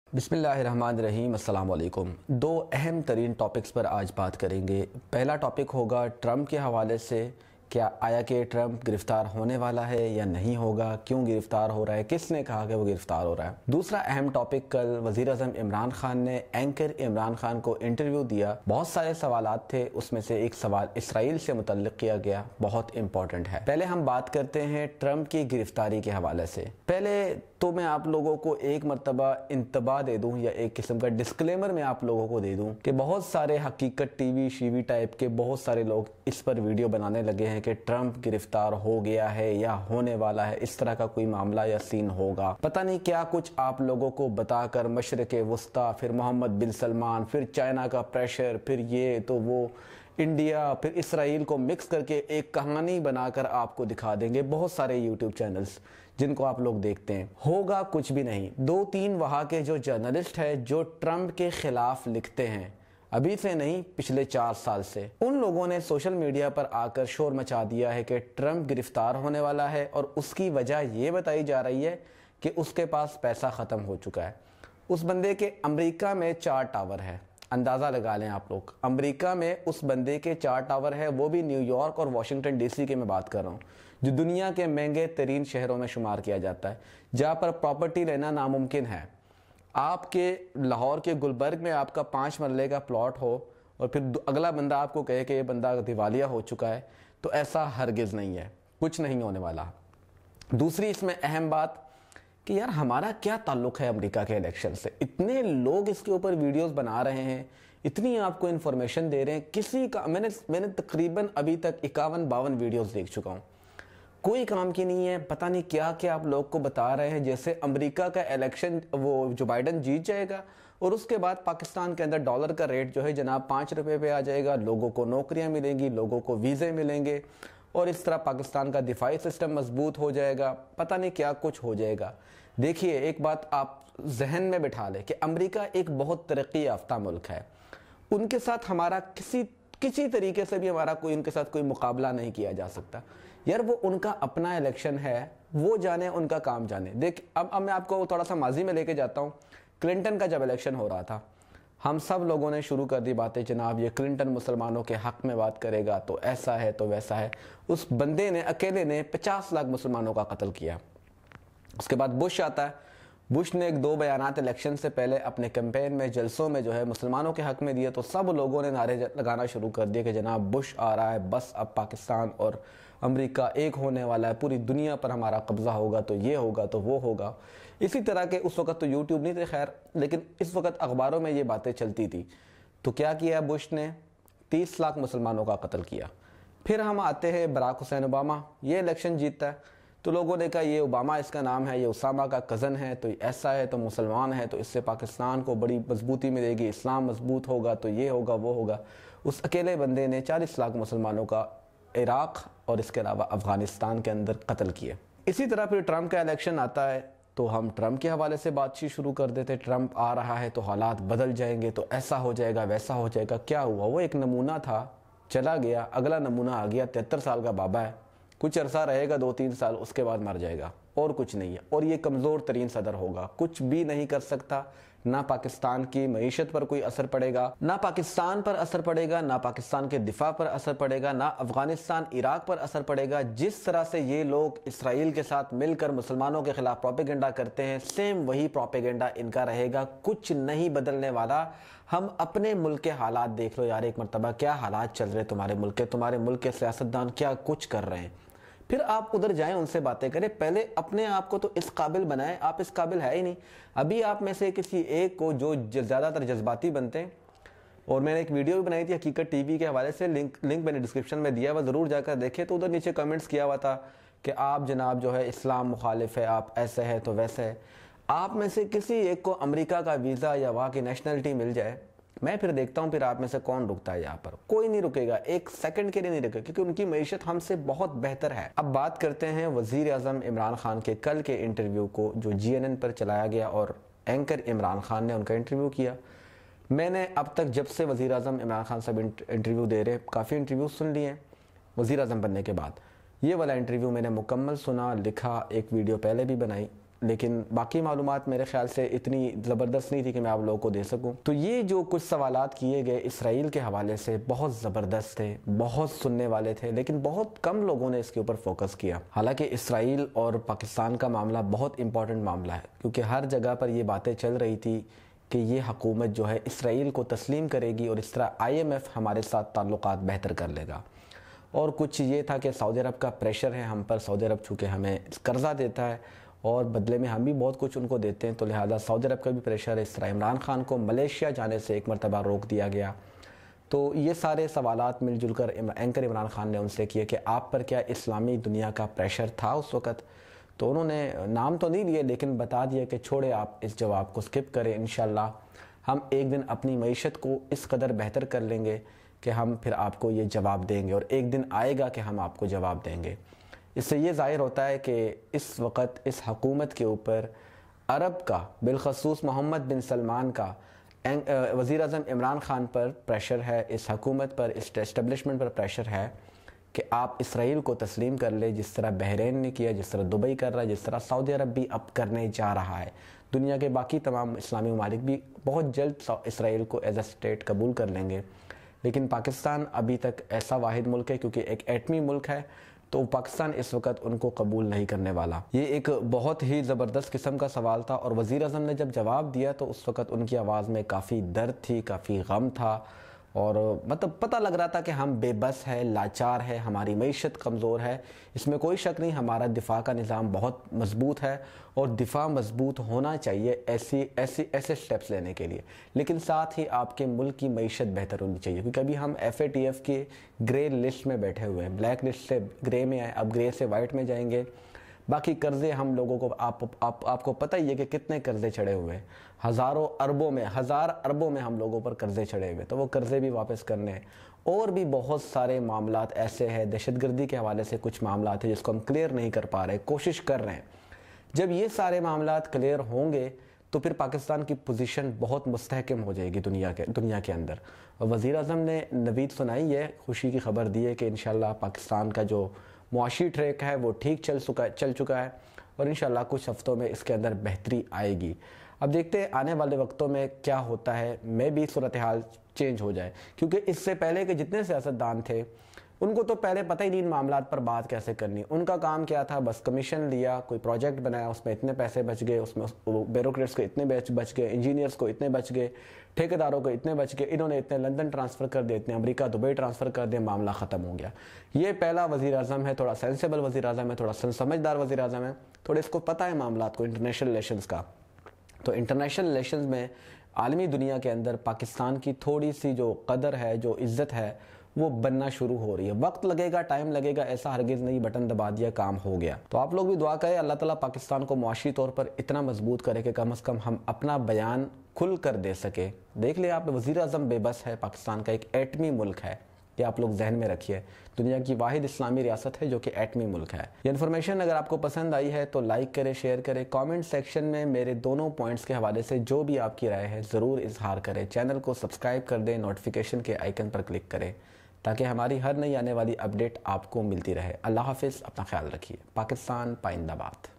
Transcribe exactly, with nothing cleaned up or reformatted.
بسم اللہ الرحمن الرحیم، السلام علیکم۔ دو اہم ترین ٹاپکس پر آج بات کریں گے۔ پہلا ٹاپک ہوگا ٹرمپ کے حوالے سے، کیا آیا کہ ٹرمپ گرفتار ہونے والا ہے یا نہیں ہوگا، کیوں گرفتار ہو رہا ہے، کس نے کہا کہ وہ گرفتار ہو رہا ہے۔ دوسرا اہم ٹاپک، کل وزیر اعظم عمران خان نے اینکر عمران خان کو انٹرویو دیا، بہت سارے سوالات تھے، اس میں سے ایک سوال اسرائیل سے متعلق کیا گیا، بہت امپورٹنٹ ہے۔ پہلے ہم بات کرتے ہیں ٹرمپ کی گرفتاری کے حوالے سے۔ پہلے تو میں آپ لوگوں کو ایک مرتبہ انتباہ دے دوں یا ایک قسم کا ڈسکلیمر میں آپ لوگوں کو دے دوں کہ بہت سارے حقیقت ٹی وی شیوی ٹائپ کے بہت سارے لوگ اس پر ویڈیو بنانے لگے ہیں کہ ٹرمپ گرفتار ہو گیا ہے یا ہونے والا ہے، اس طرح کا کوئی معاملہ یا سین ہوگا، پتہ نہیں کیا کچھ آپ لوگوں کو بتا کر مشرق وسطیٰ، پھر محمد بن سلمان، پھر چائنا کا پریشر، پھر یہ تو وہ، انڈیا، پھر اسرائیل کو مکس کر کے ایک کہانی بنا کر آپ کو دکھا دیں گے بہت سارے یوٹیوب چینلز جن کو آپ لوگ دیکھتے ہیں۔ ہوگا کچھ بھی نہیں۔ دو تین وہاں کے جو جرنلسٹ ہیں جو ٹرمپ کے خلاف لکھتے ہیں، ابھی سے نہیں پچھلے چار سال سے، ان لوگوں نے سوشل میڈیا پر آ کر شور مچا دیا ہے کہ ٹرمپ گرفتار ہونے والا ہے، اور اس کی وجہ یہ بتائی جا رہی ہے کہ اس کے پاس پیسہ ختم ہو چکا ہے۔ اس بندے کے امریکہ میں چار ٹاور ہے، اندازہ لگا لیں آپ لوگ، امریکہ میں اس بندے کے چار ٹاور ہے، وہ بھی نیو یارک اور واشنگٹن ڈی سی کے میں بات کر رہا ہوں، جو دنیا کے مہنگے ترین شہروں میں شمار کیا جاتا ہے، جہاں پر پراپرٹی لینا ناممکن ہے۔ آپ کے لاہور کے گلبرگ میں آپ کا پانچ مرلے کا پلاٹ ہو اور پھر اگلا بندہ آپ کو کہے کہ یہ بندہ دیوالیہ ہو چکا ہے، تو ایسا ہرگز نہیں ہے، کچھ نہیں ہونے والا۔ دوسری اس میں اہم بات کہ یار ہمارا کیا تعلق ہے امریکہ کے الیکشن سے؟ اتنے لوگ اس کے اوپر ویڈیوز بنا رہے ہیں، اتنی آپ کو انفارمیشن دے رہے ہیں، کسی کا میں نے میں نے تقریباً ابھی تک اکاون باون ویڈیوز دیکھ چکا ہوں، کوئی کام کی نہیں ہے، پتہ نہیں کیا کیا آپ لوگ کو بتا رہے ہیں، جیسے امریکہ کا الیکشن وہ جو بائیڈن جیت جائے گا اور اس کے بعد پاکستان کے اندر ڈالر کا ریٹ جو ہے جناب پانچ روپے پہ آ جائے گا، لوگوں کو نوکریاں ملیں گی، لوگوں کو ویزے ملیں گے، اور اس طرح پاکستان کا دفاعی سسٹم مضبوط ہو جائے گا، پتہ نہیں کیا کچھ ہو جائے گا۔ دیکھیے ایک بات آپ ذہن میں بٹھا لیں کہ امریکہ ایک بہت ترقی یافتہ ملک ہے، ان کے ساتھ ہمارا کسی کسی طریقے سے بھی ہمارا کوئی ان کے ساتھ کوئی مقابلہ نہیں کیا جا سکتا۔ یار وہ ان کا اپنا الیکشن ہے، وہ جانے، ان کا کام جانے۔ دیکھ اب اب میں آپ کو تھوڑا سا ماضی میں لے کے جاتا ہوں۔ کلنٹن کا جب الیکشن ہو رہا تھا، ہم سب لوگوں نے شروع کر دی باتیں، جناب یہ کلنٹن مسلمانوں کے حق میں بات کرے گا تو ایسا ہے تو ویسا ہے۔ اس بندے نے اکیلے نے پچاس لاکھ مسلمانوں کا قتل کیا۔ اس کے بعد بش آتا ہے، بش نے ایک دو بیانات الیکشن سے پہلے اپنے کیمپین میں، جلسوں میں جو ہے مسلمانوں کے حق میں دیے، تو سب لوگوں نے نعرے لگانا شروع کر دیے کہ جناب بش آ رہا ہے، بس اب پاکستان اور امریکہ ایک ہونے والا ہے، پوری دنیا پر ہمارا قبضہ ہوگا، تو یہ ہوگا تو وہ ہوگا۔ اسی طرح کے اس وقت تو یوٹیوب نہیں تھے خیر، لیکن اس وقت اخباروں میں یہ باتیں چلتی تھی۔ تو کیا کیا بش نے؟ تیس لاکھ مسلمانوں کا قتل کیا۔ پھر ہم آتے ہیں براک حسین اوباما، یہ الیکشن جیتتا ہے، تو لوگوں نے کہا یہ اوباما اس کا نام ہے، یہ اسامہ کا کزن ہے، تو ایسا ہے، تو مسلمان ہے، تو اس سے پاکستان کو بڑی مضبوطی ملے گی، اسلام مضبوط ہوگا، تو یہ ہوگا وہ ہوگا۔ اس اکیلے بندے نے چالیس لاکھ مسلمانوں کا عراق اور اس کے علاوہ افغانستان کے اندر قتل کیے۔ اسی طرح پھر ٹرمپ کا الیکشن آتا ہے، تو ہم ٹرمپ کے حوالے سے بات چیت شروع کر دیتے، ٹرمپ آ رہا ہے تو حالات بدل جائیں گے، تو ایسا ہو جائے گا، ویسا ہو جائے گا۔ کیا ہوا؟ وہ ایک نمونہ تھا، چلا گیا، اگلا نمونہ آ گیا، تہتر سال کا بابا ہے، کچھ عرصہ رہے گا، دو تین سال، اس کے بعد مر جائے گا، اور کچھ نہیں ہے، اور یہ کمزور ترین صدر ہوگا، کچھ بھی نہیں کر سکتا، نہ پاکستان کی معیشت پر کوئی اثر پڑے گا، نہ پاکستان پر اثر پڑے گا، نہ پاکستان کے دفاع پر اثر پڑے گا، نہ افغانستان عراق پر اثر پڑے گا۔ جس طرح سے یہ لوگ اسرائیل کے ساتھ مل کر مسلمانوں کے خلاف پروپیگنڈا کرتے ہیں، سیم وہی پروپیگنڈا ان کا رہے گا، کچھ نہیں بدلنے والا۔ ہم اپنے ملک کے حالات دیکھ لو یار ایک مرتبہ، کیا حالات چل رہے تمہارے ملک کے، تمہارے ملک کے سیاستدان کیا کچھ کر رہے ہیں، پھر آپ ادھر جائیں ان سے باتیں کریں۔ پہلے اپنے آپ کو تو اس قابل بنائیں، آپ اس قابل ہے ہی نہیں۔ ابھی آپ میں سے کسی ایک کو جو زیادہ تر جذباتی بنتے ہیں، اور میں نے ایک ویڈیو بھی بنائی تھی حقیقت ٹی وی کے حوالے سے، لنک لنک میں نے ڈسکرپشن میں دیا ہوا، ضرور جا کر دیکھیں، تو ادھر نیچے کمنٹس کیا ہوا تھا کہ آپ جناب جو ہے اسلام مخالف ہے، آپ ایسے ہے تو ویسے ہے۔ آپ میں سے کسی ایک کو امریکہ کا ویزا یا وہاں کی نیشنلٹی مل جائے، میں پھر دیکھتا ہوں پھر آپ میں سے کون رکتا ہے یہاں پر، کوئی نہیں رکے گا، ایک سیکنڈ کے لیے نہیں رکے گا، کیونکہ ان کی معیشت ہم سے بہت بہتر ہے۔ اب بات کرتے ہیں وزیر اعظم عمران خان کے کل کے انٹرویو کو، جو جی این این پر چلایا گیا اور اینکر عمران خان نے ان کا انٹرویو کیا۔ میں نے اب تک جب سے وزیر اعظم عمران خان صاحب انٹرویو دے رہے، کافی انٹرویو سن لیے ہیں وزیر اعظم بننے کے بعد، یہ والا انٹرویو میں نے مکمل سنا، لکھا، ایک ویڈیو پہلے بھی بنائی، لیکن باقی معلومات میرے خیال سے اتنی زبردست نہیں تھی کہ میں آپ لوگوں کو دے سکوں. تو یہ جو کچھ سوالات کیے گئے اسرائیل کے حوالے سے بہت زبردست تھے, بہت سننے والے تھے, لیکن بہت کم لوگوں نے اس کے اوپر فوکس کیا. حالانکہ اسرائیل اور پاکستان کا معاملہ بہت امپورٹنٹ معاملہ ہے, کیونکہ ہر جگہ پر یہ باتیں چل رہی تھی کہ یہ حکومت جو ہے اسرائیل کو تسلیم کرے گی اور اس طرح آئی ایم ایف ہمارے ساتھ تعلقات بہتر کر لے گا. اور کچھ یہ تھا کہ سعودی عرب کا پریشر ہے ہم پر, سعودی عرب چونکہ ہمیں قرضہ دیتا ہے اور بدلے میں ہم بھی بہت کچھ ان کو دیتے ہیں, تو لہٰذا سعودی عرب کا بھی پریشر ہے. اس طرح عمران خان کو ملیشیا جانے سے ایک مرتبہ روک دیا گیا. تو یہ سارے سوالات مل جل کر اینکر عمران خان نے ان سے کیے کہ آپ پر کیا اسلامی دنیا کا پریشر تھا اس وقت. تو انہوں نے نام تو نہیں لیے لیکن بتا دیا کہ چھوڑے آپ اس جواب کو سکپ کریں, انشاءاللہ ہم ایک دن اپنی معیشت کو اس قدر بہتر کر لیں گے کہ ہم پھر آپ کو یہ جواب دیں گے, اور ایک دن آئے گا کہ ہم آپ کو جواب دیں گے. اس سے یہ ظاہر ہوتا ہے کہ اس وقت اس حکومت کے اوپر عرب کا, بالخصوص محمد بن سلمان کا, وزیر اعظم عمران خان پر پریشر ہے, اس حکومت پر, اس اسٹیبلشمنٹ پر پریشر ہے کہ آپ اسرائیل کو تسلیم کر لیں, جس طرح بحرین نے کیا, جس طرح دبئی کر رہا ہے, جس طرح سعودی عرب بھی اب کرنے جا رہا ہے. دنیا کے باقی تمام اسلامی ممالک بھی بہت جلد اسرائیل کو ایز اے اسٹیٹ قبول کر لیں گے. لیکن پاکستان ابھی تک ایسا واحد ملک ہے, کیونکہ ایک ایٹمی ملک ہے, تو پاکستان اس وقت ان کو قبول نہیں کرنے والا. یہ ایک بہت ہی زبردست قسم کا سوال تھا, اور وزیر اعظم نے جب جواب دیا تو اس وقت ان کی آواز میں کافی درد تھی, کافی غم تھا, اور مطلب پتہ لگ رہا تھا کہ ہم بے بس ہے, لاچار ہے, ہماری معیشت کمزور ہے. اس میں کوئی شک نہیں, ہمارا دفاع کا نظام بہت مضبوط ہے اور دفاع مضبوط ہونا چاہیے ایسی ایسی ایسے سٹیپس لینے کے لیے, لیکن ساتھ ہی آپ کے ملک کی معیشت بہتر ہونی چاہیے, کیونکہ ابھی ہم ایف اے ٹی ایف کے گرے لسٹ میں بیٹھے ہوئے ہیں, بلیک لسٹ سے گرے میں آئے, اب گرے سے وائٹ میں جائیں گے. باقی قرضے ہم لوگوں کو آپ آپ آپ کو پتہ ہی ہے کہ کتنے قرضے چڑھے ہوئے ہیں, ہزاروں اربوں میں ہزار اربوں میں ہم لوگوں پر قرضے چڑھے ہوئے, تو وہ قرضے بھی واپس کرنے ہیں. اور بھی بہت سارے معاملات ایسے ہیں, دہشت گردی کے حوالے سے کچھ معاملات ہیں جس کو ہم کلیئر نہیں کر پا رہے, کوشش کر رہے ہیں. جب یہ سارے معاملات کلیئر ہوں گے تو پھر پاکستان کی پوزیشن بہت مستحکم ہو جائے گی دنیا کے دنیا کے اندر. وزیر اعظم نے نوید سنائی ہے, خوشی کی خبر دی ہے کہ انشاءاللہ پاکستان کا جو معاشی ٹریک ہے وہ ٹھیک چل چکا چل چکا ہے, اور انشاءاللہ کچھ ہفتوں میں اس کے اندر بہتری آئے گی. اب دیکھتے ہیں آنے والے وقتوں میں کیا ہوتا ہے, میں بھی صورتحال چینج ہو جائے, کیونکہ اس سے پہلے کے جتنے سیاستدان تھے ان کو تو پہلے پتہ ہی نہیں ان معاملات پر بات کیسے کرنی. ان کا کام کیا تھا, بس کمیشن لیا, کوئی پروجیکٹ بنایا, اس میں اتنے پیسے بچ گئے, اس میں بیوروکریٹس کو اتنے بچ گئے, انجینئرس کو اتنے بچ گئے, ٹھیکیداروں کو اتنے بچ گئے, انہوں نے اتنے لندن ٹرانسفر کر دیے, اتنے امریکہ دبئی ٹرانسفر کر دیا, معاملہ ختم ہو گیا. یہ پہلا وزیر اعظم ہے, تھوڑا سینسیبل وزیر اعظم ہے, تھوڑا سمجھدار وزیر اعظم ہے, تھوڑے اس کو پتہ ہے معاملات کو, انٹرنیشنل ریلیشنز کا. تو انٹرنیشنل ریلیشنز میں عالمی دنیا کے اندر پاکستان کی تھوڑی سی جو قدر ہے, جو عزت ہے, وہ بننا شروع ہو رہی ہے. وقت لگے گا, ٹائم لگے گا, ایسا ہرگز نہیں بٹن دبا دیا کام ہو گیا. تو آپ لوگ بھی دعا کریں اللہ تعالیٰ پاکستان کو معاشی طور پر اتنا مضبوط کرے کہ کم از کم ہم اپنا بیان کھل کر دے سکے. دیکھ لیں آپ, وزیر اعظم بے بس ہے, پاکستان کا ایک ایٹمی ملک ہے, یہ آپ لوگ ذہن میں رکھیے, دنیا کی واحد اسلامی ریاست ہے جو کہ ایٹمی ملک ہے. یہ انفارمیشن اگر آپ کو پسند آئی ہے تو لائک کریں, شیئر کریں, کامنٹ سیکشن میں میرے دونوں پوائنٹس کے حوالے سے جو بھی آپ کی رائے ہے ضرور اظہار کریں. چینل کو سبسکرائب کر دیں, نوٹیفیکیشن کے آئیکن پر کلک کریں تاکہ ہماری ہر نئی آنے والی اپڈیٹ آپ کو ملتی رہے. اللہ حافظ, اپنا خیال رکھیے. پاکستان پائندہ باد.